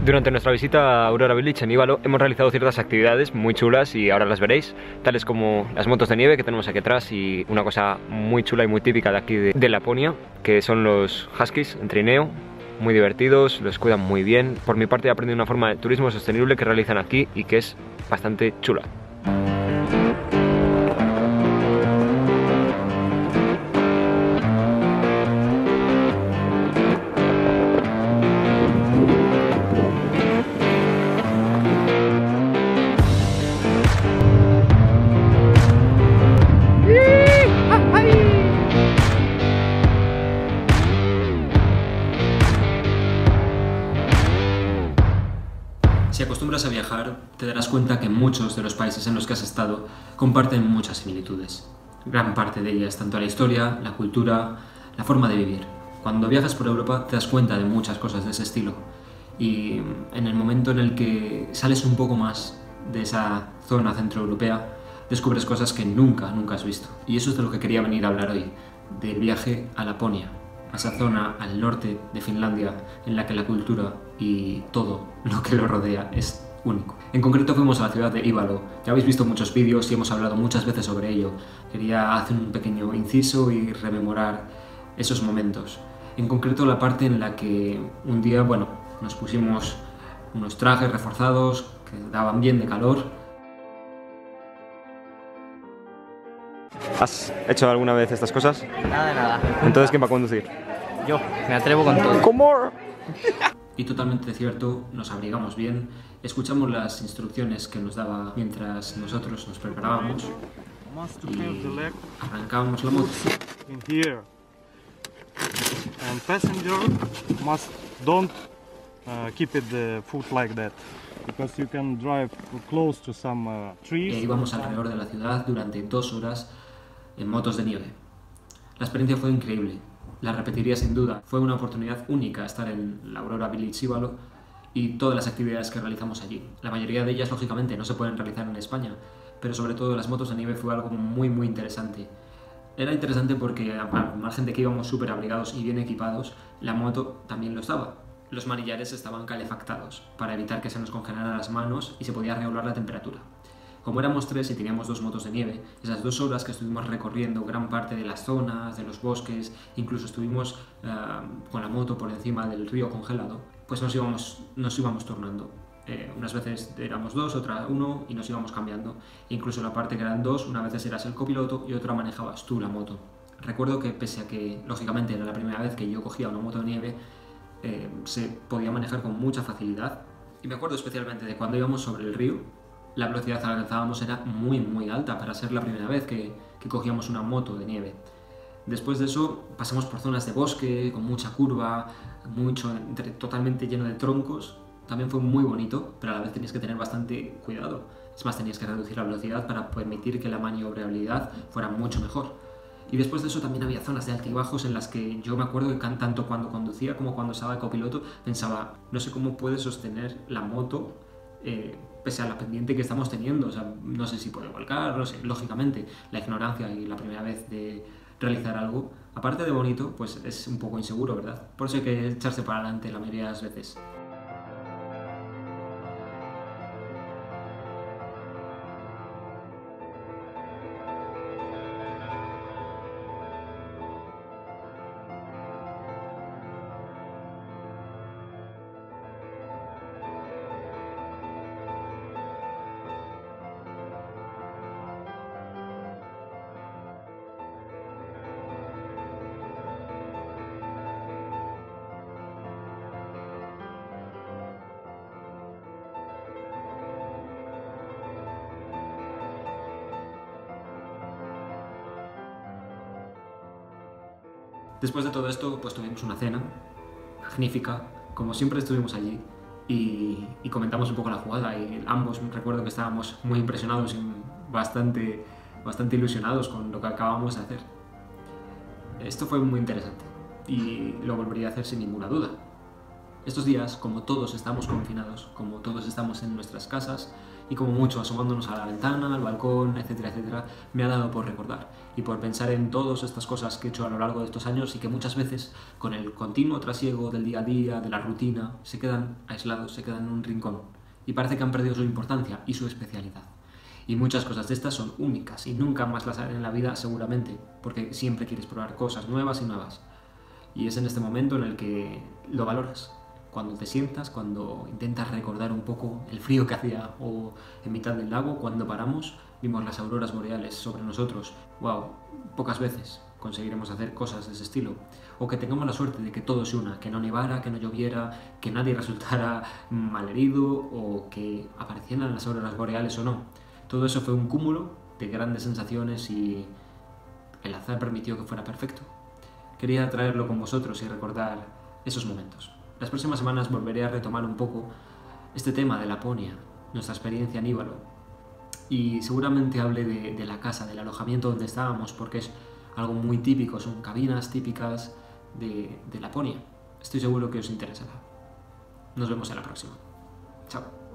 Durante nuestra visita a Aurora Village en Ívalo hemos realizado ciertas actividades muy chulas y ahora las veréis, tales como las motos de nieve que tenemos aquí atrás y una cosa muy chula y muy típica de aquí de Laponia, que son los huskies en trineo, muy divertidos, los cuidan muy bien. Por mi parte he aprendido una forma de turismo sostenible que realizan aquí y que es bastante chula. Si acostumbras a viajar, te darás cuenta que muchos de los países en los que has estado comparten muchas similitudes. Gran parte de ellas, tanto la historia, la cultura, la forma de vivir. Cuando viajas por Europa te das cuenta de muchas cosas de ese estilo. Y en el momento en el que sales un poco más de esa zona centroeuropea, descubres cosas que nunca has visto. Y eso es de lo que quería venir a hablar hoy, del viaje a Laponia, a esa zona al norte de Finlandia en la que la cultura y todo lo que lo rodea es único. En concreto fuimos a la ciudad de Ívalo. Ya habéis visto muchos vídeos y hemos hablado muchas veces sobre ello. Quería hacer un pequeño inciso y rememorar esos momentos. En concreto la parte en la que un día, nos pusimos unos trajes reforzados que daban bien de calor. ¿Has hecho alguna vez estas cosas? Nada de nada. Entonces, ¿quién va a conducir? Yo, me atrevo con todo. ¿Cómo? Y totalmente cierto, nos abrigamos bien, escuchamos las instrucciones que nos daba mientras nosotros nos preparábamos y arrancábamos la moto. In here, and passenger don't keep it the foot like that, because you can drive close to some trees. Íbamos alrededor de la ciudad durante 2 horas en motos de nieve. La experiencia fue increíble, la repetiría sin duda. Fue una oportunidad única estar en la Aurora Village Ívalo y todas las actividades que realizamos allí. La mayoría de ellas, lógicamente, no se pueden realizar en España, pero sobre todo las motos de nieve fue algo muy interesante. Era interesante porque, al margen de que íbamos súper abrigados y bien equipados, la moto también lo estaba. Los manillares estaban calefactados para evitar que se nos congelaran las manos y se podía regular la temperatura. Como éramos 3 y teníamos 2 motos de nieve, esas 2 horas que estuvimos recorriendo gran parte de las zonas, de los bosques, incluso estuvimos con la moto por encima del río congelado, pues nos íbamos turnando. Unas veces éramos 2, otra 1 y nos íbamos cambiando. Incluso la parte que eran 2, una vez eras el copiloto y otra manejabas tú la moto. Recuerdo que pese a que, lógicamente, era la primera vez que yo cogía una moto de nieve, se podía manejar con mucha facilidad. Y me acuerdo especialmente de cuando íbamos sobre el río. La velocidad a la que alcanzábamos era muy alta para ser la primera vez que cogíamos una moto de nieve. Después de eso pasamos por zonas de bosque, con mucha curva, totalmente lleno de troncos. También fue muy bonito, pero a la vez tenías que tener bastante cuidado. Es más, tenías que reducir la velocidad para permitir que la maniobrabilidad fuera mucho mejor. Y después de eso también había zonas de altibajos en las que yo me acuerdo que tanto cuando conducía como cuando estaba de copiloto pensaba, no sé cómo puede sostener la moto pese a la pendiente que estamos teniendo. O sea, no sé si puede volcar, no sé, lógicamente la ignorancia y la primera vez de realizar algo, aparte de bonito, pues es un poco inseguro, ¿verdad? Por eso hay que echarse para adelante la mayoría de las veces. Después de todo esto, pues tuvimos una cena magnífica, como siempre estuvimos allí, y comentamos un poco la jugada, y ambos recuerdo que estábamos muy impresionados y bastante ilusionados con lo que acabamos de hacer. Esto fue muy interesante, y lo volvería a hacer sin ninguna duda. Estos días, como todos estamos confinados, como todos estamos en nuestras casas, y como mucho asomándonos a la ventana, al balcón, etcétera, etcétera, me ha dado por recordar y por pensar en todas estas cosas que he hecho a lo largo de estos años y que muchas veces con el continuo trasiego del día a día, de la rutina, se quedan aislados, se quedan en un rincón y parece que han perdido su importancia y su especialidad. Y muchas cosas de estas son únicas y nunca más las haré en la vida seguramente, porque siempre quieres probar cosas nuevas y nuevas. Y es en este momento en el que lo valoras. Cuando te sientas, cuando intentas recordar un poco el frío que hacía o en mitad del lago, cuando paramos, vimos las auroras boreales sobre nosotros. ¡Wow! Pocas veces conseguiremos hacer cosas de ese estilo. O que tengamos la suerte de que todo se una, que no nevara, que no lloviera, que nadie resultara malherido o que aparecieran las auroras boreales o no. Todo eso fue un cúmulo de grandes sensaciones y el azar permitió que fuera perfecto. Quería traerlo con vosotros y recordar esos momentos. Las próximas semanas volveré a retomar un poco este tema de Laponia, nuestra experiencia en Ivalo. Y seguramente hable de la casa, del alojamiento donde estábamos, porque es algo muy típico, son cabinas típicas de Laponia. Estoy seguro que os interesará. Nos vemos en la próxima. Chao.